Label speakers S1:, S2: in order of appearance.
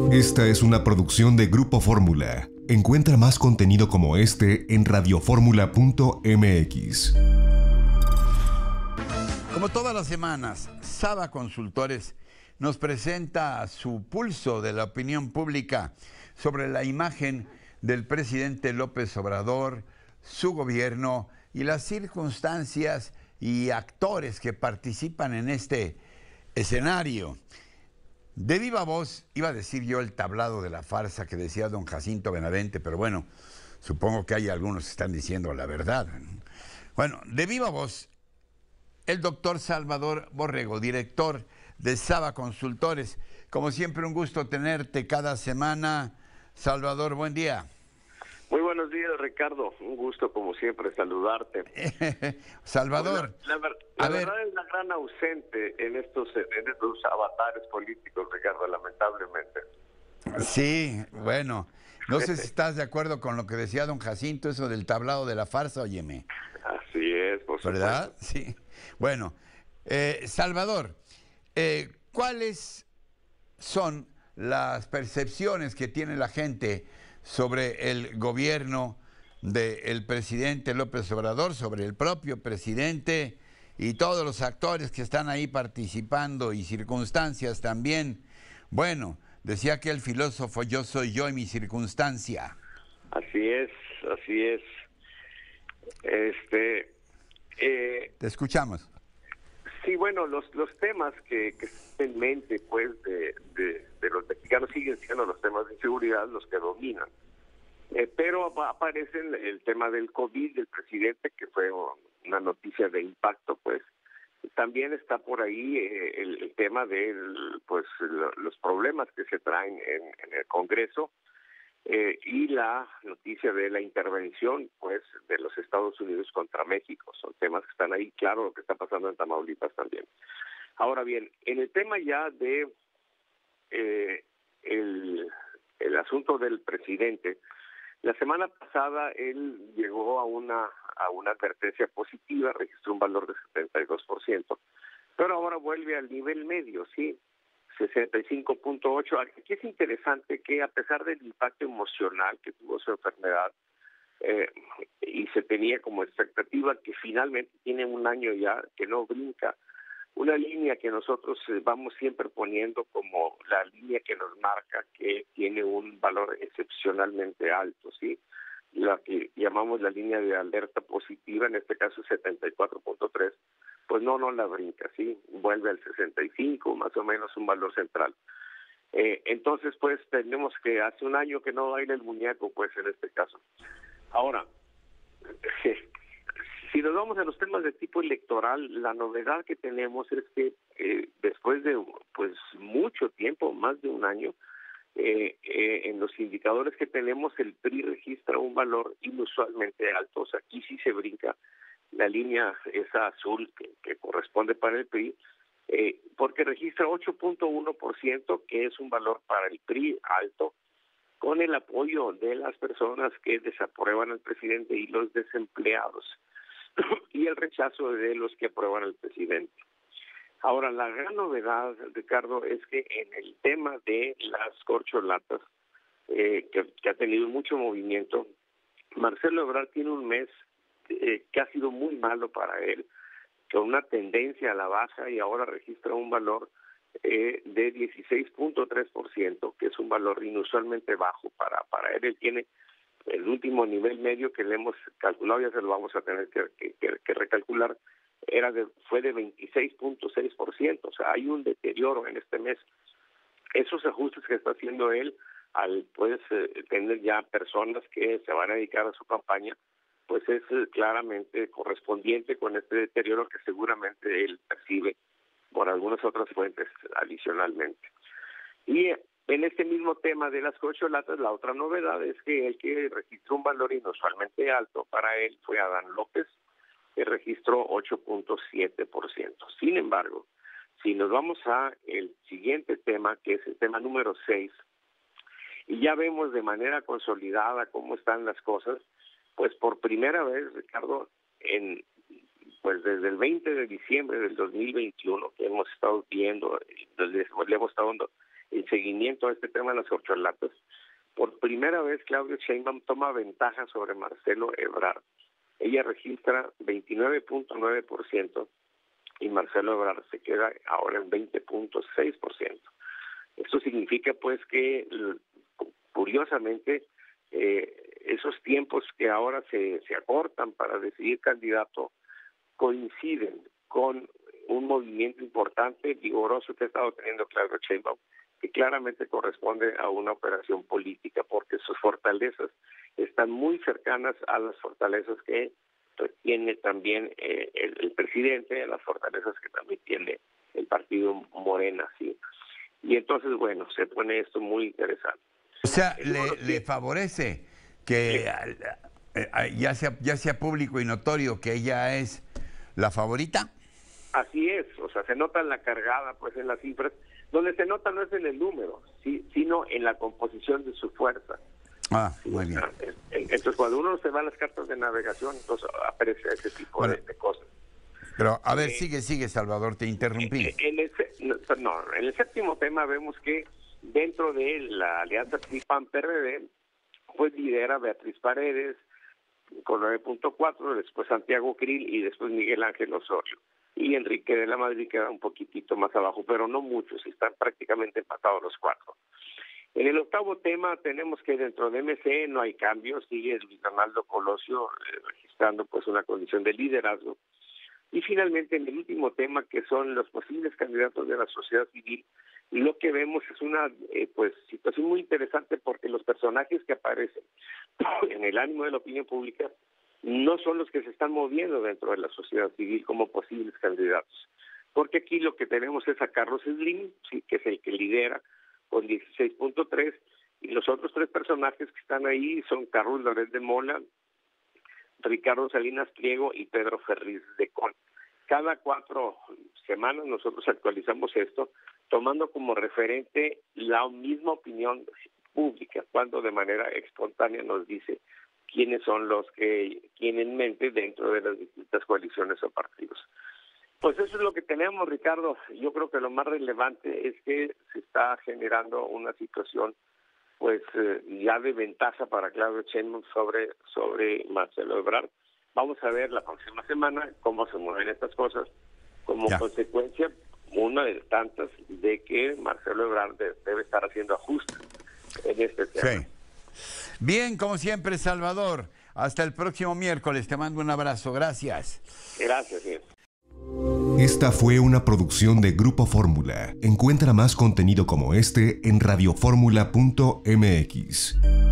S1: Esta es una producción de Grupo Fórmula. Encuentra más contenido como este en radioformula.mx.
S2: Como todas las semanas, Saba Consultores nos presenta su pulso de la opinión pública sobre la imagen del presidente López Obrador, su gobierno y las circunstancias y actores que participan en este escenario. De viva voz, iba a decir yo el tablado de la farsa que decía don Jacinto Benavente, pero bueno, supongo que hay algunos que están diciendo la verdad. Bueno, de viva voz, el doctor Salvador Borrego, director de Saba Consultores. Como siempre, un gusto tenerte cada semana. Salvador, buen día.
S3: Muy buenos días, Ricardo. Un gusto, como siempre, saludarte.
S2: Salvador.
S3: La verdad es la gran ausente en estos avatares políticos, Ricardo, lamentablemente.
S2: Sí, bueno. No sé si estás de acuerdo con lo que decía don Jacinto, eso del tablado de la farsa, óyeme.
S3: Así es, por supuesto.
S2: ¿Verdad? Sí. Bueno, Salvador, ¿cuáles son las percepciones que tiene la gente sobre el gobierno del presidente López Obrador, sobre el propio presidente y todos los actores que están ahí participando y circunstancias también? Bueno, decía aquel filósofo, yo soy yo y mi circunstancia.
S3: Así es, así es.
S2: Te escuchamos.
S3: Sí, bueno, los temas que están en mente, pues, de los mexicanos siguen siendo los temas de inseguridad los que dominan. Pero aparece el tema del COVID del presidente, que fue una noticia de impacto, pues. También está por ahí el tema de los problemas que se traen en el Congreso y la noticia de la intervención, pues, de los Estados Unidos contra México. Son temas que están ahí, claro, lo que está pasando en Tamaulipas también. Ahora bien, en el tema ya de el asunto del presidente, la semana pasada él llegó a una advertencia positiva, registró un valor de 72%, pero ahora vuelve al nivel medio, ¿sí? 65.8. Aquí es interesante que a pesar del impacto emocional que tuvo su enfermedad, y se tenía como expectativa que finalmente tiene un año ya que no brinca, una línea que nosotros vamos siempre poniendo como la línea que nos marca que tiene un valor excepcionalmente alto, ¿sí? La que llamamos la línea de alerta positiva, en este caso 74.3, pues no la brinca, ¿sí? Vuelve al 65, más o menos un valor central. Entonces, pues, tenemos que hace un año que no baila el muñeco, pues, en este caso. Ahora, si nos vamos a los temas de tipo electoral, la novedad que tenemos es que después de pues mucho tiempo, más de un año, en los indicadores que tenemos, el PRI registra un valor inusualmente alto. O sea, aquí sí se brinca la línea esa azul que corresponde para el PRI, porque registra 8.1%, que es un valor para el PRI alto, con el apoyo de las personas que desaprueban al presidente y los desempleados, y el rechazo de los que aprueban al presidente. Ahora, la gran novedad, Ricardo, es que en el tema de las corcholatas, que ha tenido mucho movimiento, Marcelo Ebrard tiene un mes que ha sido muy malo para él, con una tendencia a la baja, y ahora registra un valor de 16.3%, que es un valor inusualmente bajo para él. Él tiene el último nivel medio que le hemos calculado, ya se lo vamos a tener que recalcular, fue de 26.6%, o sea, hay un deterioro en este mes. Esos ajustes que está haciendo él, al tener ya personas que se van a dedicar a su campaña, pues es claramente correspondiente con este deterioro que seguramente él percibe por algunas otras fuentes adicionalmente. Y en este mismo tema de las corcholatas, la otra novedad es que el que registró un valor inusualmente alto para él fue Adán López, que registró 8.7%. Sin embargo, si nos vamos a el siguiente tema, que es el tema número 6, y ya vemos de manera consolidada cómo están las cosas, pues por primera vez, Ricardo, desde el 20 de diciembre del 2021, que hemos estado viendo, le hemos estado dando el seguimiento a este tema de las corcholatas, por primera vez Claudia Sheinbaum toma ventaja sobre Marcelo Ebrard. Ella registra 29.9% y Marcelo Ebrard se queda ahora en 20.6%. Esto significa pues que curiosamente esos tiempos que ahora se acortan para decidir candidato coinciden con un movimiento importante, vigoroso que ha estado teniendo Claudia Sheinbaum, que claramente corresponde a una operación política, porque sus fortalezas están muy cercanas a las fortalezas que tiene también el presidente, a las fortalezas que también tiene el partido Morena, ¿sí? Y entonces, bueno, se pone esto muy interesante.
S2: O sea, le favorece que ya sea público y notorio que ella es la favorita.
S3: Así es, o sea, se nota en la cargada, pues en las cifras. Donde se nota no es en el número, sino en la composición de su fuerza.
S2: Ah, muy bien.
S3: Entonces, cuando uno se va a las cartas de navegación, entonces aprecia ese tipo de cosas.
S2: Pero, a ver, sigue, Salvador, te interrumpí.
S3: En el séptimo tema vemos que dentro de la alianza PRI-PAN-PRD, pues lidera Beatriz Paredes con 9.4, después Santiago Krill y después Miguel Ángel Osorio. Y Enrique de la Madrid queda un poquitito más abajo, pero no muchos, están prácticamente empatados los cuatro. En el octavo tema tenemos que dentro de MC no hay cambios, sigue Luis Donaldo Colosio registrando pues una condición de liderazgo. Y finalmente en el último tema, que son los posibles candidatos de la sociedad civil, lo que vemos es una pues situación muy interesante, porque los personajes que aparecen en el ánimo de la opinión pública no son los que se están moviendo dentro de la sociedad civil como posibles candidatos. Porque aquí lo que tenemos es a Carlos Slim, sí, que es el que lidera con 16.3, y los otros tres personajes que están ahí son Carlos Loret de Mola, Ricardo Salinas Pliego y Pedro Ferriz de Con. Cada 4 semanas nosotros actualizamos esto, tomando como referente la misma opinión pública, cuando de manera espontánea nos dice quiénes son los que tienen en mente dentro de las distintas coaliciones o partidos. Pues eso es lo que tenemos, Ricardo. Yo creo que lo más relevante es que se está generando una situación pues ya de ventaja para Claudia Sheinbaum sobre Marcelo Ebrard. Vamos a ver la próxima semana cómo se mueven estas cosas, como consecuencia, una de tantas, de que Marcelo Ebrard debe estar haciendo ajustes en este tema.
S2: Sí. Bien, como siempre, Salvador. Hasta el próximo miércoles. Te mando un abrazo. Gracias.
S3: Gracias, sí.
S1: Esta fue una producción de Grupo Fórmula. Encuentra más contenido como este en radioformula.mx.